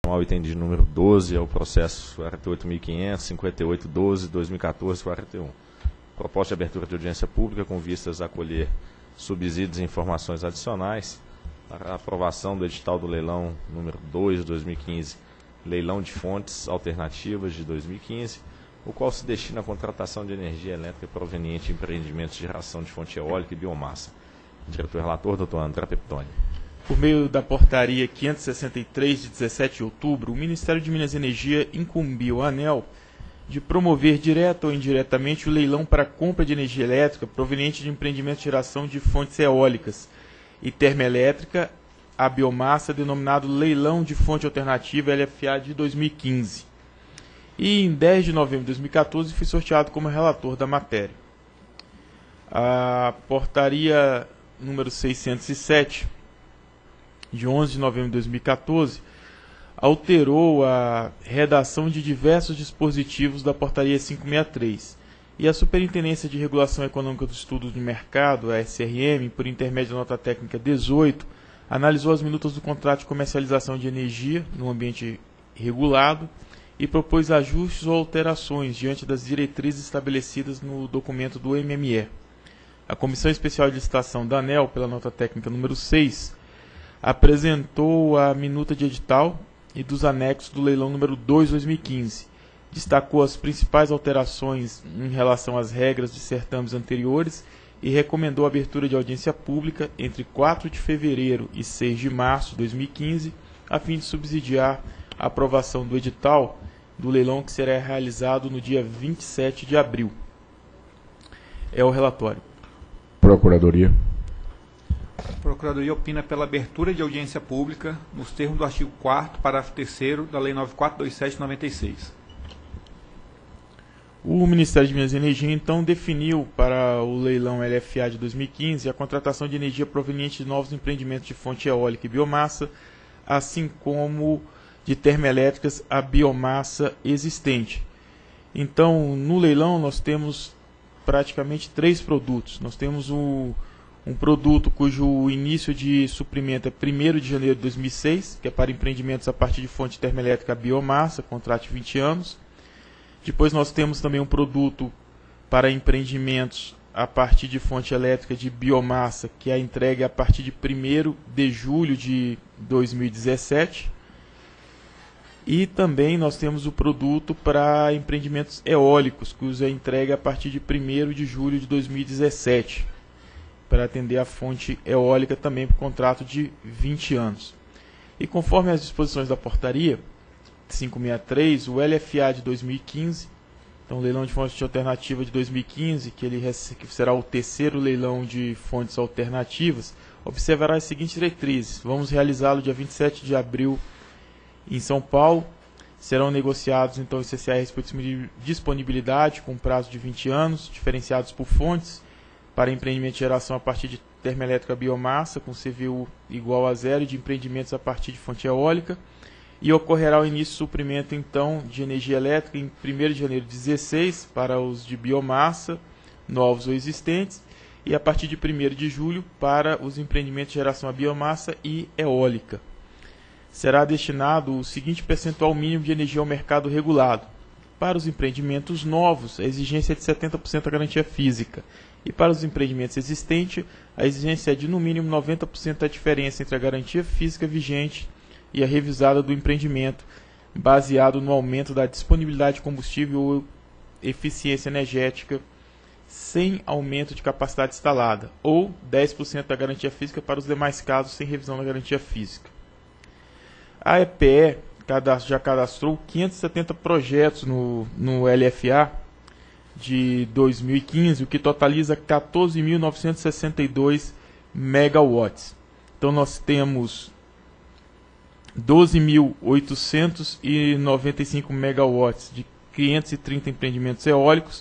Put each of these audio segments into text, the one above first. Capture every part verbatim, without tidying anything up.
formal item de número doze, é o processo quarenta e oito mil e quinhentos, cinquenta e oito, doze, dois mil e quatorze, quarenta e um. Proposta de abertura de audiência pública com vistas a colher subsídios e informações adicionais. A aprovação do edital do leilão número dois de dois mil e quinze, leilão de fontes alternativas de dois mil e quinze, o qual se destina à contratação de energia elétrica proveniente de empreendimentos de geração de fonte eólica e biomassa. Diretor-relator, doutor André Peptoni. Por meio da portaria quinhentos e sessenta e três, de dezessete de outubro, o Ministério de Minas e Energia incumbiu a ANEEL de promover direta ou indiretamente o leilão para compra de energia elétrica proveniente de empreendimentos de geração de fontes eólicas e termoelétrica a biomassa, denominado Leilão de Fonte Alternativa L F A de dois mil e quinze. E em dez de novembro de dois mil e quatorze fui sorteado como relator da matéria. A portaria número seiscentos e sete, de onze de novembro de dois mil e quatorze, alterou a redação de diversos dispositivos da portaria quinhentos e sessenta e três. E a Superintendência de Regulação Econômica dos Estudos do Mercado, a S R M, por intermédio da nota técnica dezoito, analisou as minutas do contrato de comercialização de energia no ambiente regulado e propôs ajustes ou alterações diante das diretrizes estabelecidas no documento do M M E. A Comissão Especial de Licitação da ANEEL, pela nota técnica número seis, apresentou a minuta de edital e dos anexos do leilão número dois de dois mil e quinze. Destacou as principais alterações em relação às regras de certames anteriores e recomendou a abertura de audiência pública entre quatro de fevereiro e seis de março de dois mil e quinze, a fim de subsidiar a aprovação do edital do leilão que será realizado no dia vinte e sete de abril. É o relatório. Procuradoria. A Procuradoria opina pela abertura de audiência pública nos termos do artigo quarto, parágrafo terceiro da Lei nove mil quatrocentos e vinte e sete de noventa e seis. O Ministério de Minas e Energia, então, definiu para o leilão L F A de dois mil e quinze a contratação de energia proveniente de novos empreendimentos de fonte eólica e biomassa, assim como de termoelétricas a biomassa existente. Então, no leilão, nós temos praticamente três produtos. Nós temos o, um produto cujo início de suprimento é primeiro de janeiro de dois mil e seis, que é para empreendimentos a partir de fonte termoelétrica a biomassa, contrato de vinte anos. Depois nós temos também um produto para empreendimentos a partir de fonte elétrica de biomassa, que é entregue a partir de primeiro de julho de dois mil e dezessete. E também nós temos o produto para empreendimentos eólicos, cuja entrega é a partir de primeiro de julho de dois mil e dezessete, para atender a fonte eólica também por contrato de vinte anos. E conforme as disposições da portaria quinhentos e sessenta e três, o L F A de dois mil e quinze, então o leilão de fontes alternativas de dois mil e quinze, que, ele, que será o terceiro leilão de fontes alternativas, observará as seguintes diretrizes. Vamos realizá-lo dia vinte e sete de abril em São Paulo. Serão negociados então os C C A R disponibilidade com prazo de vinte anos, diferenciados por fontes, para empreendimento de geração a partir de termoelétrica biomassa, com C V U igual a zero, e de empreendimentos a partir de fonte eólica. E ocorrerá o início de suprimento, então, de energia elétrica em primeiro de janeiro de dezesseis para os de biomassa, novos ou existentes, e a partir de primeiro de julho para os empreendimentos de geração a biomassa e eólica. Será destinado o seguinte percentual mínimo de energia ao mercado regulado. Para os empreendimentos novos, a exigência é de setenta por cento da garantia física. E para os empreendimentos existentes, a exigência é de no mínimo noventa por cento da diferença entre a garantia física vigente e a revisada do empreendimento, baseado no aumento da disponibilidade de combustível ou eficiência energética, sem aumento de capacidade instalada, ou dez por cento da garantia física para os demais casos sem revisão da garantia física. A E P E já cadastrou quinhentos e setenta projetos no, no L F A de dois mil e quinze, o que totaliza quatorze mil novecentos e sessenta e dois megawatts. Então nós temos doze mil oitocentos e noventa e cinco megawatts de quinhentos e trinta empreendimentos eólicos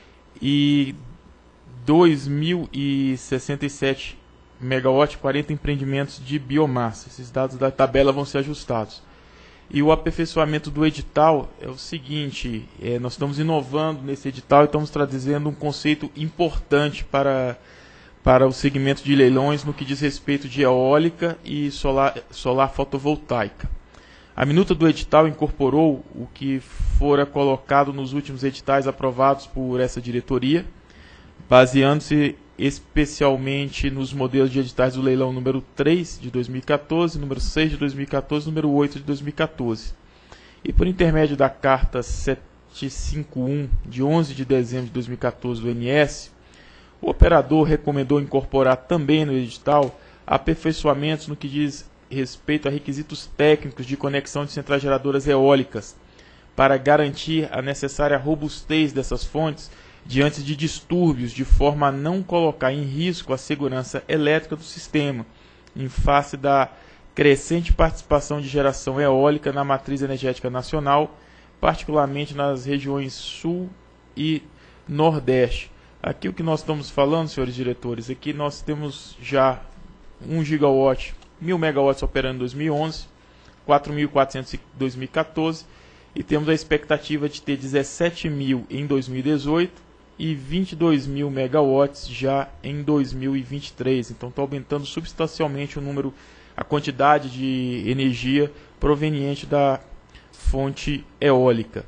e dois mil e sessenta e sete megawatts, quarenta empreendimentos de biomassa. Esses dados da tabela vão ser ajustados. E o aperfeiçoamento do edital é o seguinte, é, nós estamos inovando nesse edital e estamos trazendo um conceito importante para, para o segmento de leilões no que diz respeito de eólica e solar, solar fotovoltaica. A minuta do edital incorporou o que fora colocado nos últimos editais aprovados por essa diretoria, baseando-se especialmente nos modelos de editais do leilão número três de dois mil e quatorze, número seis de dois mil e quatorze, número oito de dois mil e quatorze. E por intermédio da carta setecentos e cinquenta e um de onze de dezembro de dois mil e quatorze do I N S, o operador recomendou incorporar também no edital aperfeiçoamentos no que diz respeito a requisitos técnicos de conexão de centrais geradoras eólicas, para garantir a necessária robustez dessas fontes diante de distúrbios, de forma a não colocar em risco a segurança elétrica do sistema, em face da crescente participação de geração eólica na matriz energética nacional, particularmente nas regiões sul e nordeste. Aqui o que nós estamos falando, senhores diretores, é que nós temos já um gigawatt, mil megawatts operando em dois mil e onze, quatro mil e quatrocentos em dois mil e quatorze, e temos a expectativa de ter dezessete mil em dois mil e dezoito e vinte e dois mil megawatts já em dois mil e vinte e três. Então está aumentando substancialmente o número, a quantidade de energia proveniente da fonte eólica.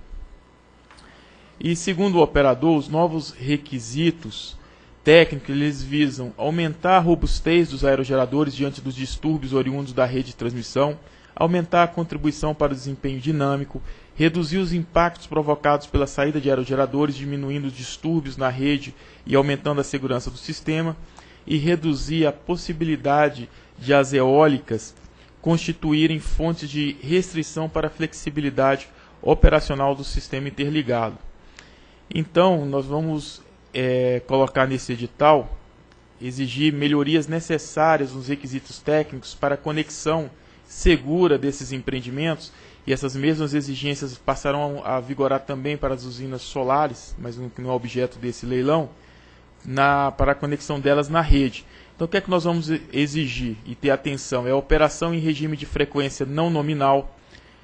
E segundo o operador, os novos requisitos técnicos eles visam aumentar a robustez dos aerogeradores diante dos distúrbios oriundos da rede de transmissão, aumentar a contribuição para o desempenho dinâmico, reduzir os impactos provocados pela saída de aerogeradores, diminuindo os distúrbios na rede e aumentando a segurança do sistema, e reduzir a possibilidade de as eólicas constituírem fontes de restrição para a flexibilidade operacional do sistema interligado. Então, nós vamos é, colocar nesse edital, exigir melhorias necessárias nos requisitos técnicos para a conexão segura desses empreendimentos, e essas mesmas exigências passarão a vigorar também para as usinas solares, mas não é objeto desse leilão, na, para a conexão delas na rede. Então o que é que nós vamos exigir e ter atenção? É a operação em regime de frequência não nominal,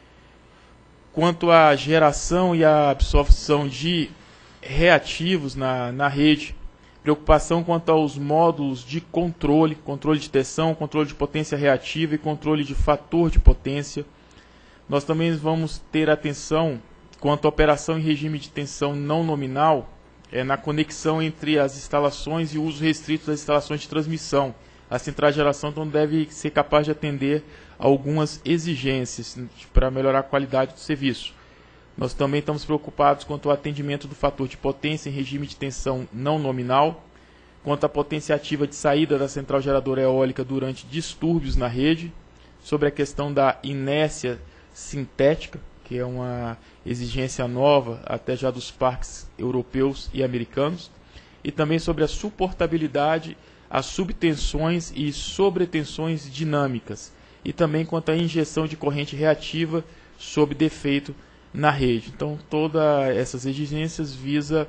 quanto à geração e à absorção de reativos na, na rede, preocupação quanto aos módulos de controle, controle de tensão, controle de potência reativa e controle de fator de potência. Nós também vamos ter atenção quanto à operação em regime de tensão não nominal, é, na conexão entre as instalações e o uso restrito das instalações de transmissão. A central de geração então deve ser capaz de atender a algumas exigências para melhorar a qualidade do serviço. Nós também estamos preocupados quanto ao atendimento do fator de potência em regime de tensão não nominal, quanto à potência ativa de saída da central geradora eólica durante distúrbios na rede, sobre a questão da inércia sintética, que é uma exigência nova até já dos parques europeus e americanos, e também sobre a suportabilidade às subtensões e sobretensões dinâmicas, e também quanto à injeção de corrente reativa sob defeito na rede. Então, todas essas exigências visam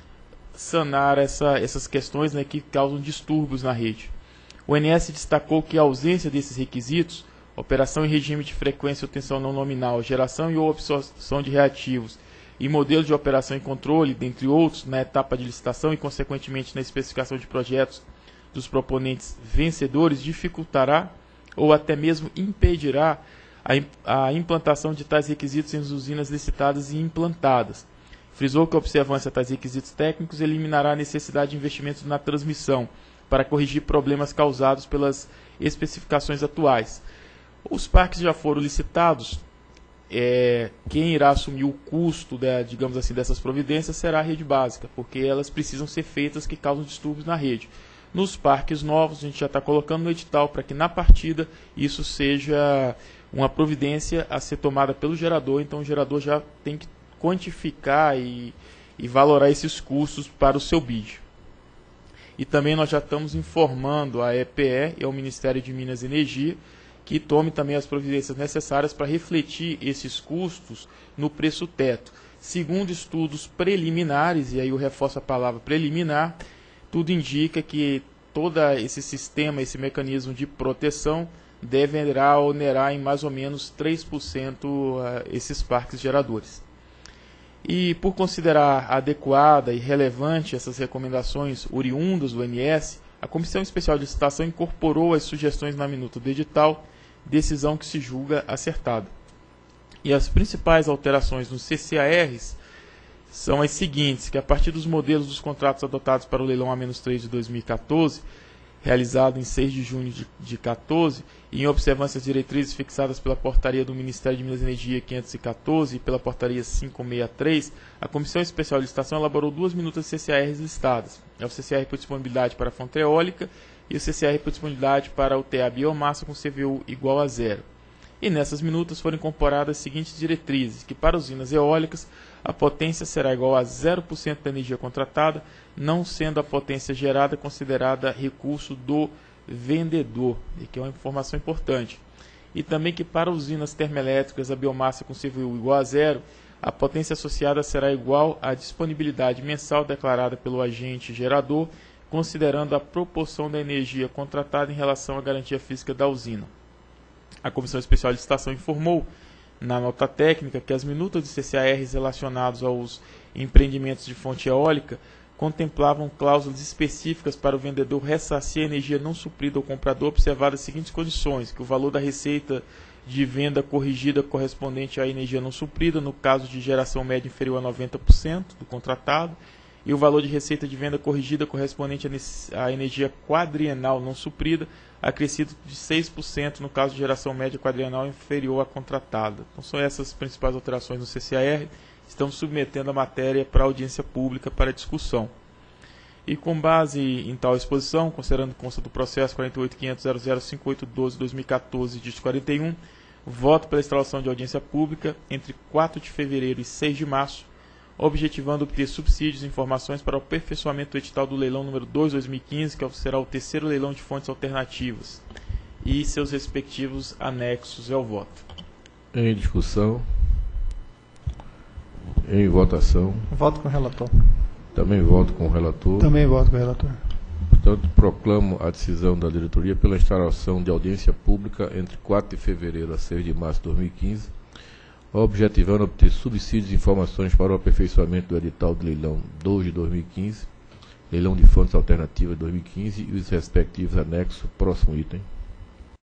sanar essa, essas questões, né, que causam distúrbios na rede. O I N S destacou que a ausência desses requisitos, operação em regime de frequência ou tensão não nominal, geração e ou absorção de reativos e modelo de operação e controle, dentre outros, na etapa de licitação e, consequentemente, na especificação de projetos dos proponentes vencedores, dificultará ou até mesmo impedirá a implantação de tais requisitos em usinas licitadas e implantadas. Frisou que a observância a tais requisitos técnicos eliminará a necessidade de investimentos na transmissão para corrigir problemas causados pelas especificações atuais. Os parques já foram licitados, é, quem irá assumir o custo, da, digamos assim, dessas providências será a rede básica, porque elas precisam ser feitas que causam distúrbios na rede. Nos parques novos, a gente já está colocando no edital para que na partida isso seja uma providência a ser tomada pelo gerador, então o gerador já tem que quantificar e, e valorar esses custos para o seu bid. E também nós já estamos informando a E P E e ao Ministério de Minas e Energia que tome também as providências necessárias para refletir esses custos no preço teto. Segundo estudos preliminares, e aí eu reforço a palavra preliminar, tudo indica que todo esse sistema, esse mecanismo de proteção deverá onerar em mais ou menos três por cento esses parques geradores. E por considerar adequada e relevante essas recomendações oriundas do I N S, a Comissão Especial de Licitação incorporou as sugestões na minuta do edital, decisão que se julga acertada. E as principais alterações nos C C A Rs são as seguintes, que a partir dos modelos dos contratos adotados para o leilão A três de dois mil e quatorze, realizado em seis de junho de, de quatorze, e em observância às diretrizes fixadas pela portaria do Ministério de Minas e Energia quinhentos e quatorze e pela portaria quinhentos e sessenta e três, a Comissão Especial de Licitação elaborou duas minutas de C C A Rs listadas. É o C C A R por disponibilidade para a fonte eólica e o C C A R por disponibilidade para o T A biomassa com C V U igual a zero. E nessas minutas foram incorporadas as seguintes diretrizes, que para usinas eólicas a potência será igual a zero por cento da energia contratada, não sendo a potência gerada considerada recurso do vendedor, e que é uma informação importante. E também que para usinas termoelétricas a biomassa com C V U igual a zero, a potência associada será igual à disponibilidade mensal declarada pelo agente gerador, considerando a proporção da energia contratada em relação à garantia física da usina. A Comissão Especial de Licitação informou na nota técnica que as minutas de C C A Rs relacionados aos empreendimentos de fonte eólica contemplavam cláusulas específicas para o vendedor ressarcir a energia não suprida ao comprador, observadas as seguintes condições: que o valor da receita de venda corrigida correspondente à energia não suprida, no caso de geração média inferior a noventa por cento do contratado, e o valor de receita de venda corrigida correspondente à energia quadrienal não suprida, acrescido de seis por cento no caso de geração média quadrienal inferior à contratada. Então são essas as principais alterações no C C A R. Estamos submetendo a matéria para audiência pública para discussão. E com base em tal exposição, considerando que consta do processo quarenta e oito ponto quinhentos ponto zero zero cinco oito um dois barra dois mil e quatorze, dígito quarenta e um, voto pela instalação de audiência pública entre quatro de fevereiro e seis de março, objetivando obter subsídios e informações para o aperfeiçoamento do edital do leilão número dois de dois mil e quinze, que será o terceiro leilão de fontes alternativas, e seus respectivos anexos ao voto. Em discussão. Em votação. Voto com o relator. Também voto com o relator. Também voto com o relator. Portanto, proclamo a decisão da diretoria pela instalação de audiência pública entre quatro de fevereiro a seis de março de dois mil e quinze, objetivando obter subsídios e informações para o aperfeiçoamento do edital de leilão dois de dois mil e quinze, leilão de fontes alternativas de dois mil e quinze e os respectivos anexos. Próximo item.